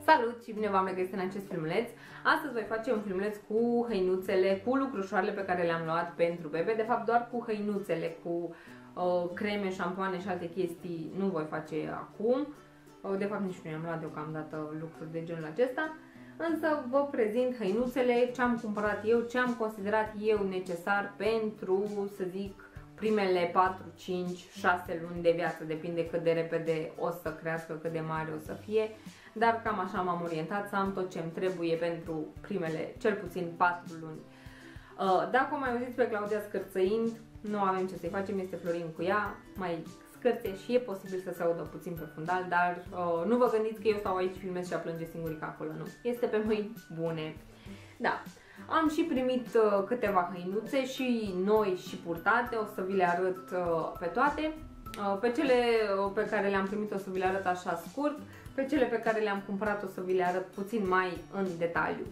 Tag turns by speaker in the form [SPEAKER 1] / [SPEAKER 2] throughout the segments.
[SPEAKER 1] Salut și bine v-am regăsit în acest filmuleț. Astăzi voi face un filmuleț cu hăinuțele, cu lucrușoarele pe care le-am luat pentru bebe. De fapt doar cu hăinuțele, cu creme, șampoane și alte chestii nu voi face acum. De fapt nici nu i-am luat deocamdată lucruri de genul acesta. Însă vă prezint hăinuțele, ce am cumpărat eu, ce am considerat eu necesar pentru, să zic, primele 4, 5, 6 luni de viață, depinde cât de repede o să crească, cât de mare o să fie, dar cam așa m-am orientat, să am tot ce îmi trebuie pentru primele, cel puțin 4 luni. Dacă o mai auziți pe Claudia scârțăind, nu avem ce să-i facem, este Florin cu ea, mai scârție și e posibil să se audă puțin pe fundal, dar nu vă gândiți că eu stau aici, filmez și a plânge singurica acolo, nu. Este pe mâini bune. Da. Am și primit câteva hăinuțe și noi și purtate, o să vi le arăt pe toate. Pe cele pe care le-am primit o să vi le arăt așa scurt, pe cele pe care le-am cumpărat o să vi le arăt puțin mai în detaliu.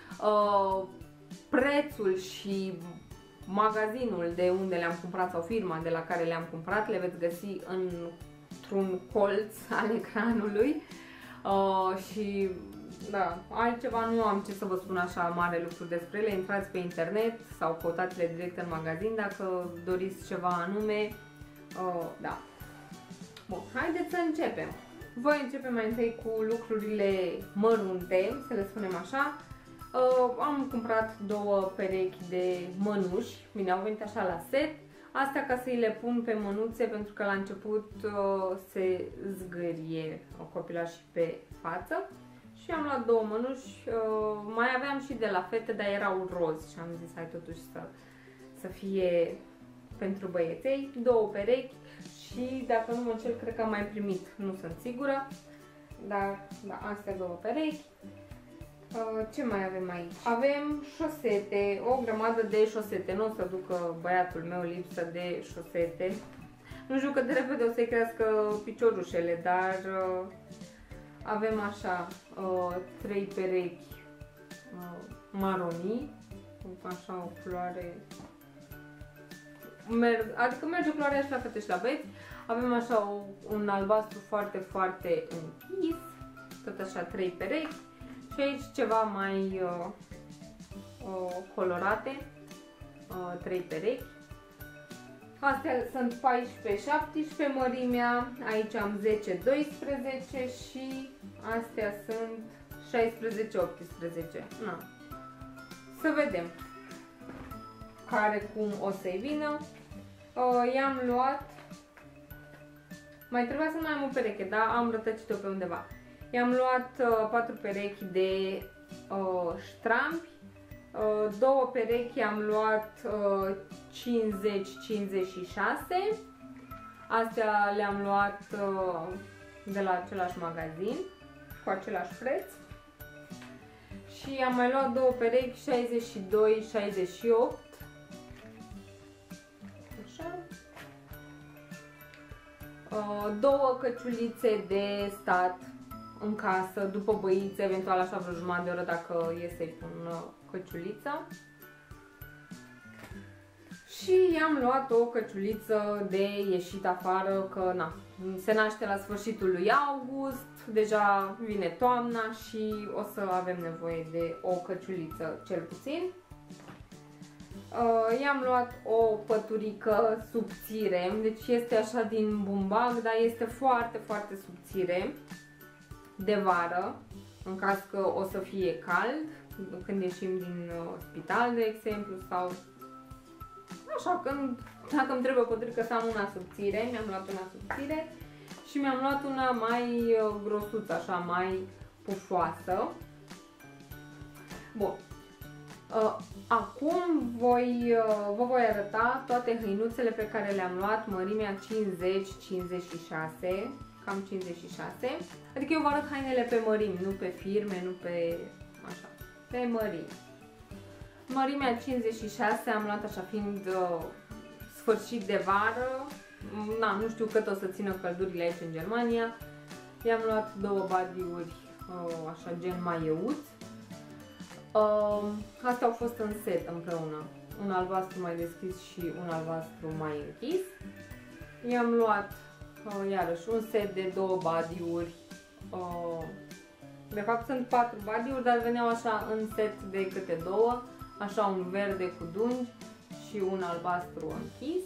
[SPEAKER 1] Prețul și magazinul de unde le-am cumpărat sau firma de la care le-am cumpărat le veți găsi într-un colț al ecranului și da, altceva nu am ce să vă spun așa mare lucru despre ele. Intrați pe internet sau căutați-le direct în magazin dacă doriți ceva anume. Da. Bun, haideți să începem. Voi începe mai întâi cu lucrurile mărunte, să le spunem așa. Am cumpărat 2 perechi de mănuși, bine, au venit așa la set. Astea ca să îi le pun pe mânuțe, pentru că la început se zgârie copilașii pe față. Și am luat 2 mănuși, mai aveam și de la fete, dar erau roz și am zis hai totuși să fie pentru băieței. 2 perechi și dacă nu mă înșel, cred că am mai primit, nu sunt sigură, dar da, astea 2 perechi. Ce mai avem aici? Avem șosete, o grămadă de șosete, nu o să ducă băiatul meu lipsă de șosete. Nu știu cât de repede o să-i crească piciorușele, dar avem așa 3 perechi maronii, așa o culoare, adică merge culoarea și la fete și la băieți. Avem așa un albastru foarte, foarte închis, tot așa 3 perechi. Și aici ceva mai colorate, 3 perechi. Astea sunt 14-17 mărimea, aici am 10-12 și astea sunt 16-18. Na. Să vedem care cum o să-i vină. I-am luat, mai trebuia să mai am o pereche, dar am rătăcit-o pe undeva. I-am luat 4 perechi de ștrampi, 2 perechi am luat 50-56, astea le-am luat de la același magazin, cu același preț. Și am mai luat 2 perechi 62-68, așa. 2 căciulițe de stat în casă, după băiță, eventual așa vreo jumătate de oră dacă e să-i pun căciulița. Și i-am luat o căciuliță de ieșit afară, că na, se naște la sfârșitul lui august, deja vine toamna și o să avem nevoie de o căciuliță cel puțin. I-am luat o păturică subțire, deci este așa din bumbac, dar este foarte, foarte subțire, de vară, în caz că o să fie cald, când ieșim din spital, de exemplu, sau așa, dacă îmi trebuie o păturică să am una subțire, mi-am luat una subțire și mi-am luat una mai grosuță, așa, mai pufoasă. Bun. Acum vă voi arăta toate hăinuțele pe care le-am luat, mărimea 50-56, cam 56, adică eu vă arăt hainele pe mărimi, nu pe firme, nu pe așa, pe mărimi. Mărimea 56 am luat așa fiind sfârșit de vară, na, nu știu cât o să țină căldurile aici în Germania. I-am luat 2 badiuri așa gen maieuț. Astea au fost în set împreună, un albastru mai deschis și un albastru mai închis. I-am luat iarăși un set de 2 badiuri De fapt sunt 4 body-uri, dar veneau așa în set de câte 2, așa un verde cu dungi și un albastru închis.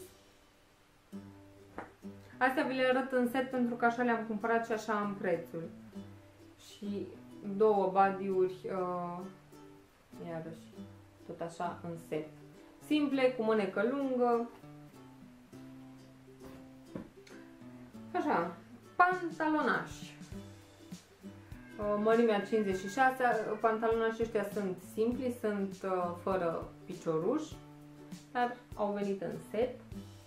[SPEAKER 1] Astea vi le arăt în set pentru că așa le-am cumpărat și așa am prețul. Și 2 body-uri, iarăși, tot așa în set. Simple, cu mânecă lungă. Așa, pantalonași. Mărimea 56, pantalonașii ăștia sunt simpli, sunt fără picioruș, dar au venit în set.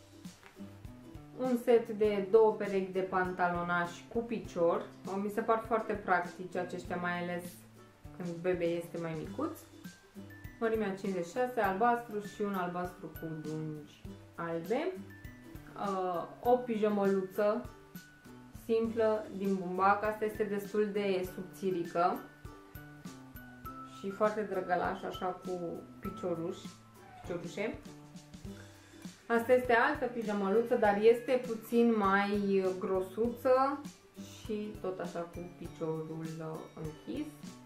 [SPEAKER 1] Un set de 2 perechi de pantalonași cu picior. Mi se par foarte practici aceștia, mai ales când bebe este mai micuț. Mărimea 56, albastru și un albastru cu dungi albe. O pijamăluță simplă din bumbac, asta este destul de subțirică și foarte drăgălaș, așa cu piciorușe. Asta este altă pijamăluță, dar este puțin mai grosuță și tot așa cu piciorul închis.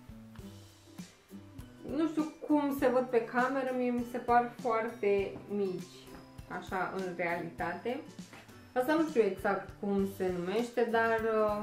[SPEAKER 1] Nu știu cum se văd pe cameră, mie mi se par foarte mici, așa în realitate. Asta nu știu exact cum se numește, dar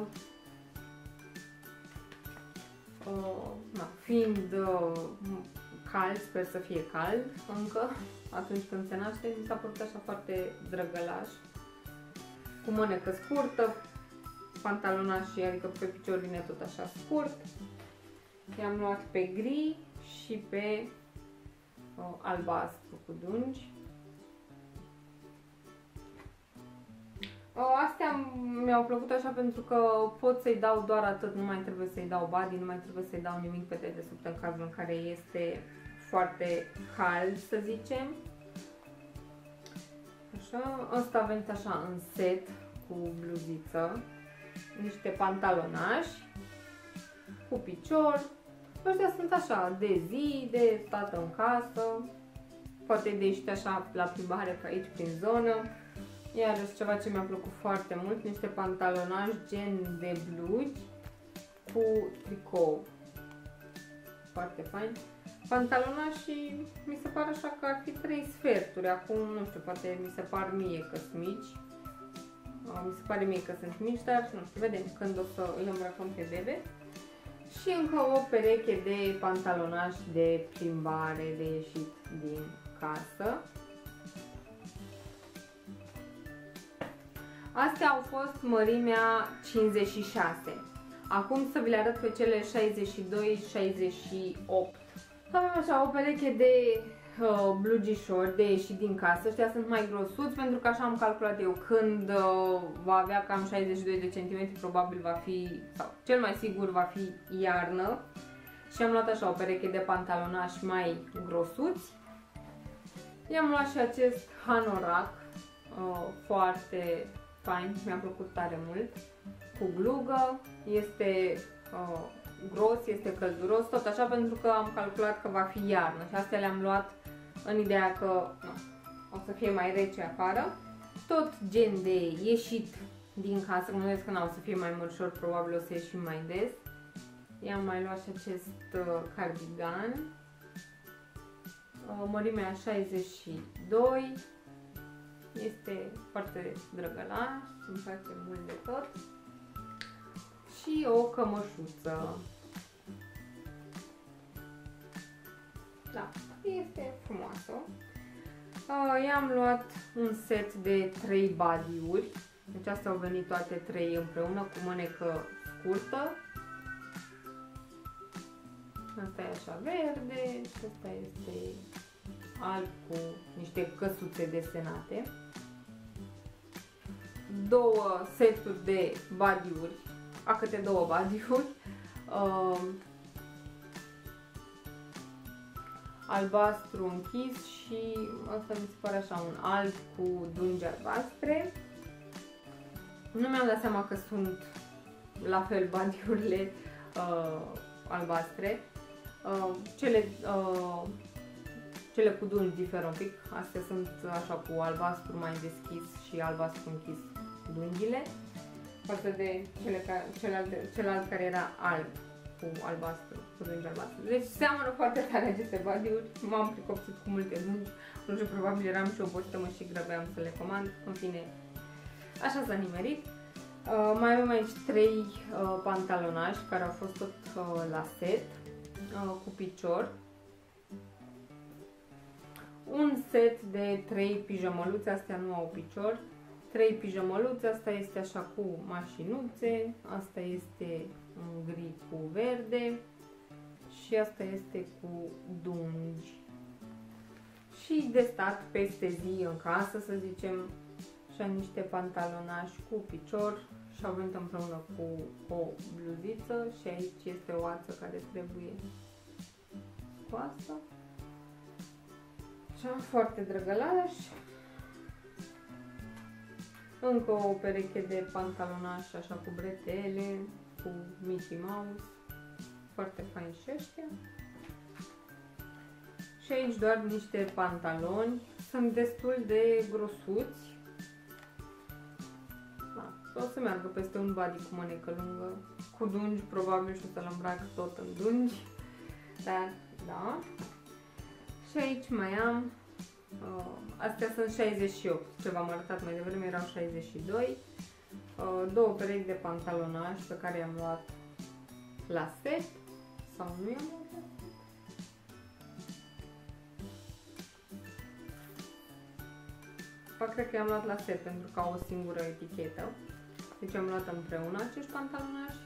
[SPEAKER 1] fiind cald, sper să fie cald încă atunci când se naște, mi s-a părut așa foarte drăgălaș, cu mânecă scurtă, pantalonașii, adică pe picior vine tot așa scurt. I-am luat pe gri și pe albastru cu dungi. Astea mi-au plăcut așa pentru că pot să-i dau doar atât, nu mai trebuie să-i dau body, nu mai trebuie să-i dau nimic pe dedesubt în cazul în care este foarte cald, să zicem. Așa, ăsta a venit așa în set cu bluziță, niște pantalonași cu picior. Ăștia sunt așa de zi, de stat în casă, poate de ieșit așa la plimbare pe aici prin zonă. Iarăși ceva ce mi-a plăcut foarte mult, niște pantalonași gen de blugi cu tricou. Foarte fain. Pantalonașii mi se pare așa că ar fi 3 sferturi. Acum, nu știu, poate mi se par mie că sunt mici. Mi se pare mie că sunt mici, dar nu știu, vedem când o să îl îmbrăcăm pe bebe. Și încă o pereche de pantalonași de plimbare, de ieșit din casă. Astea au fost mărimea 56. Acum să vi le arăt pe cele 62-68. Avem așa o pereche de blugișori de ieșit din casă. Ăștia sunt mai grosuți pentru că așa am calculat eu. Când va avea cam 62 de centimetri, probabil va fi, sau cel mai sigur va fi iarnă. Și am luat așa o pereche de pantalonași mai grosuți. I-am luat și acest hanorac foarte fain, mi-a plăcut tare mult, cu glugă, este gros, este călduros, tot așa pentru că am calculat că va fi iarnă și astea le-am luat în ideea că o să fie mai rece afară. Tot gen de ieșit din casă, mă gândesc că o să fie mai mărșor, probabil o să ieșim mai des. I-am mai luat și acest cardigan, mărimea 62. Este foarte drăgălaș, îmi place mult de tot. Și o cămășuță. Da, este frumoasă. I-am luat un set de 3 body-uri. Deci astea au venit toate 3 împreună cu mânecă scurtă. Asta e așa verde, asta este alb cu niște căsuțe desenate. 2 seturi de body-uri, a câte 2 body-uri. Albastru închis și asta mi se pare așa un alb cu dungi albastre. Nu mi-am dat seama că sunt la fel body-urile albastre. Cele cu dungi diferă un pic, astea sunt așa cu albastru mai deschis și albastru închis dungile, față de celălalt care era alb cu albastru, cu dungi albastru. Deci seamănă foarte tare aceste badiuri. M-am pricopsit cu multe dungi. Nu știu, probabil eram și obosită, mă și grăbeam să le comand. În fine, așa s-a nimerit. Mai avem aici 3 pantalonași care au fost tot la set, cu picior. Un set de 3 pijamăluțe, astea nu au picior. 3 pijamăluțe, asta este așa cu mașinuțe, asta este un gri cu verde și asta este cu dungi. Și de stat peste zi în casă, să zicem, și niște pantalonași cu picior și au venit împreună cu o bluziță și aici este o ață care trebuie scoasă. Așa, foarte drăgălași. Încă o pereche de pantalonași așa cu bretele, cu Mickey Mouse. Foarte fain și ăștia. Și aici doar niște pantaloni. Sunt destul de grosuți. Da, o să meargă peste un body cu mânecă lungă. Cu dungi, probabil, și o să-l îmbrac tot în dungi. Dar, da. Și aici mai am, astea sunt 68, ce v-am arătat mai devreme erau 62, două perechi de pantalonași pe care i-am luat la set, sau nu i-am luat la set? Cred că i-am luat la set pentru că au o singură etichetă, deci am luat împreună acești pantalonași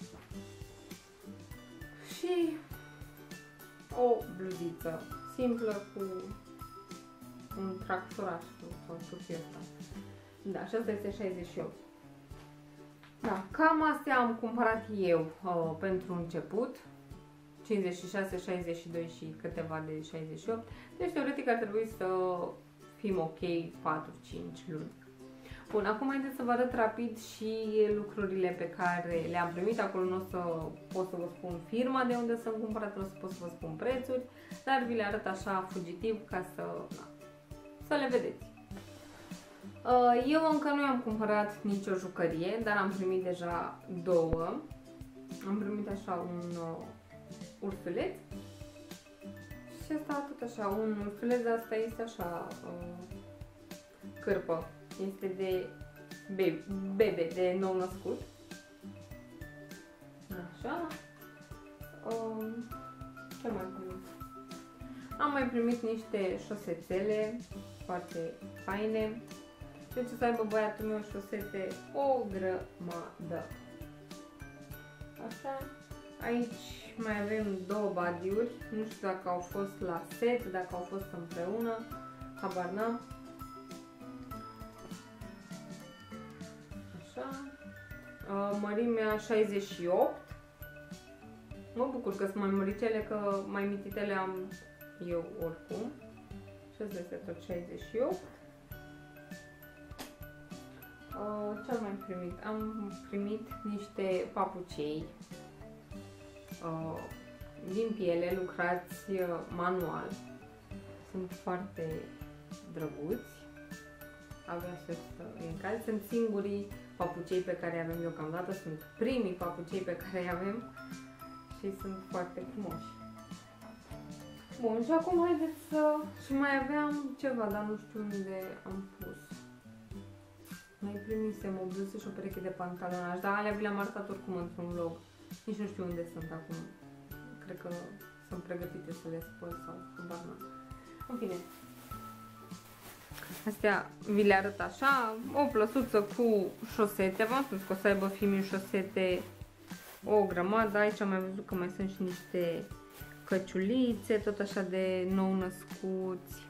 [SPEAKER 1] și o bluziță simplă cu un tractoraș sau ce asta. Da, și asta este 68. Da, cam astea am cumpărat eu pentru început. 56, 62 și câteva de 68. Deci teoretic ar trebui să fim ok 4-5 luni. Bun, acum haideți să vă arăt rapid și lucrurile pe care le-am primit. Acolo nu o să pot să vă spun firma de unde sunt cumpărate, nu o să pot să vă spun prețuri, dar vi le arăt așa fugitiv ca să le vedeți. Eu încă nu am cumpărat nicio jucărie, dar am primit deja două. Am primit așa un ursuleț și asta tot așa, un ursuleț, dar asta este așa cârpă. Este de bebe, de nou născut. Așa. Ce mai primit? Am mai primit niște șosețele foarte faine. Deci o să aibă băiatul meu șosete o grămadă. Așa. Aici mai avem două badiuri. Nu știu dacă au fost la set, dacă au fost împreună. Habar n-am. Mărimea 68. Mă bucur că sunt mai măricele, că mai mititele am eu oricum. Și asta este tot 68. Ce am mai primit? Am primit niște papucei din piele, lucrați manual. Sunt foarte drăguți. Abia să îi încalc. Sunt singurii papucei pe care îi avem deocamdată, sunt primii papucei pe care îi avem și sunt foarte frumoși. Bun, și acum haideți să... Și mai aveam ceva, dar nu știu unde am pus. Mai primisem o bluză și o pereche de pantalonași, dar alea vi le-am arătat oricum într-un vlog. Nici nu știu unde sunt acum. Cred că sunt pregătite să le spăl sau habar n-am. În fine. Astea vi le arăt așa, o plăsuță cu șosete, v-am spus că o să aibă Fimiu șosete o grămadă. Aici am mai văzut că mai sunt și niște căciulițe, tot așa de nou născuți,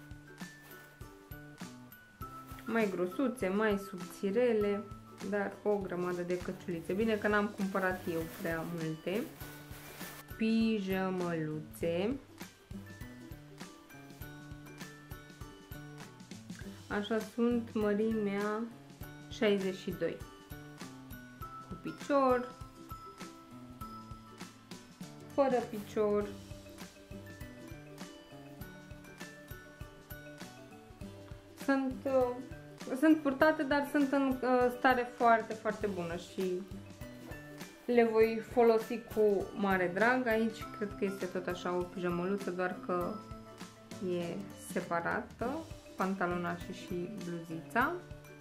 [SPEAKER 1] mai grosuțe, mai subțirele, dar o grămadă de căciulițe. Bine că n-am cumpărat eu prea multe. Pijamăluțe. Așa sunt, mărimea 62. Cu picior, fără picior. Sunt purtate, dar sunt în stare foarte, foarte bună și le voi folosi cu mare drag. Aici cred că este tot așa o pijamăluță, doar că e separată, pantalonașul și bluzița.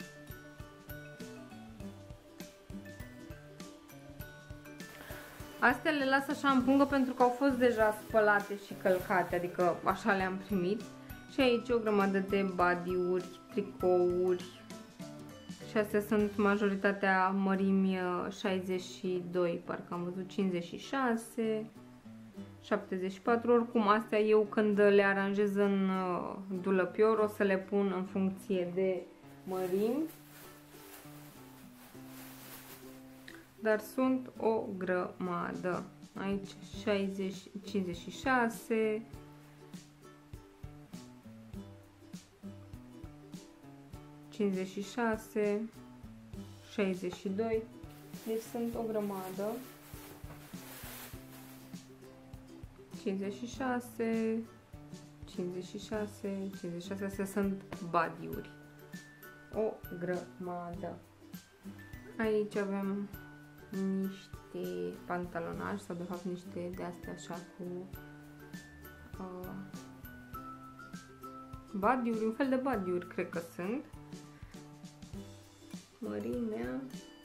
[SPEAKER 1] Astea le las așa în pungă pentru că au fost deja spălate și călcate, adică așa le-am primit. Și aici o grămadă de body-uri, tricouri. Și astea sunt majoritatea mărimi 62, parcă am văzut 56, 74. Oricum, astea eu când le aranjez în dulăpior o să le pun în funcție de mărimi. Dar sunt o grămadă. Aici 60, 56, 56, 62. Deci sunt o grămadă. 56, 56, 56, astea sunt body-uri. O grămadă. Aici avem niște pantalonași sau de fapt niște de astea așa cu body-uri, un fel de body-uri cred că sunt. Mărimea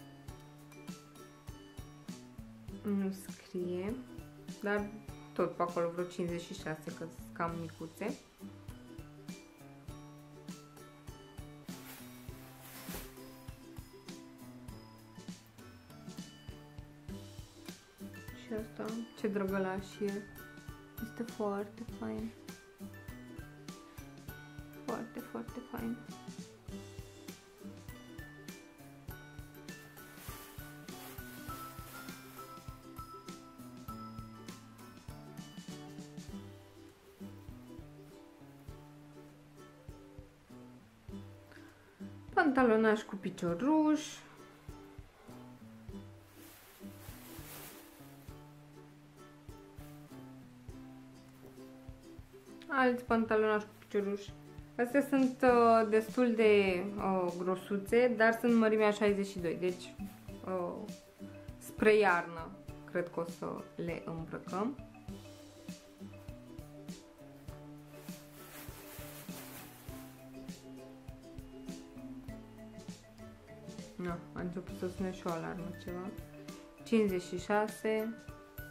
[SPEAKER 1] nu scrie, dar tot pe acolo vreo 56, că sunt cam micuțe. Și asta, ce drăgălaș e. Este foarte fain. Foarte, foarte fain. Pantalonaș cu picioruș. Alți pantalonași cu picioruș. Astea sunt destul de grosuțe, dar sunt mărimea 62, deci spre iarnă cred că o să le îmbrăcăm. Na, a început să sune și o alarmă ceva. 56.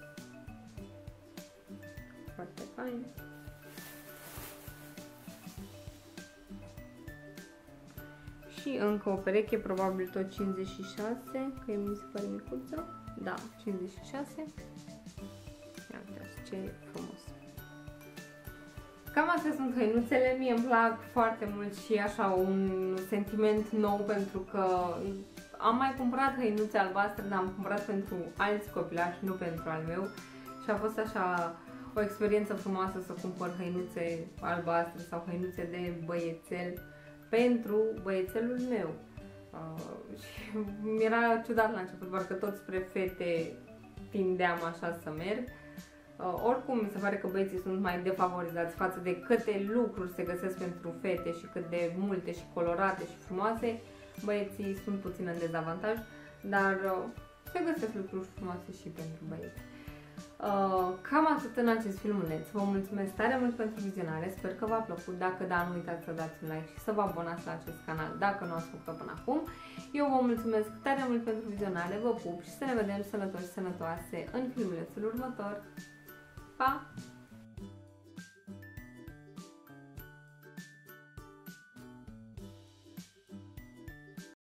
[SPEAKER 1] Foarte fain. Și încă o pereche, probabil tot 56, că mi se pare micuță. Da, 56. Ia uitați ce frumos. Cam astea sunt hăinuțele, mie îmi plac foarte mult și așa un sentiment nou pentru că am mai cumpărat hăinuțe albastre, dar am cumpărat pentru alți copilași, nu pentru al meu. Și a fost așa o experiență frumoasă să cumpăr hăinuțe albastre sau hăinuțe de băiețel pentru băiețelul meu. Și mi-era ciudat la început, doar că tot spre fete tindeam așa să merg. Oricum, mi se pare că băieții sunt mai defavorizați față de câte lucruri se găsesc pentru fete și cât de multe și colorate și frumoase. Băieții sunt puțin în dezavantaj, dar se găsesc lucruri frumoase și pentru băieți. Cam atât în acest filmuleț. Vă mulțumesc tare mult pentru vizionare, sper că v-a plăcut. Dacă da, nu uitați să dați un like și să vă abonați la acest canal dacă nu ați făcut-o până acum. Eu vă mulțumesc tare mult pentru vizionare, vă pup și să ne vedem sănătoși și sănătoase în filmulețul următor. Pa!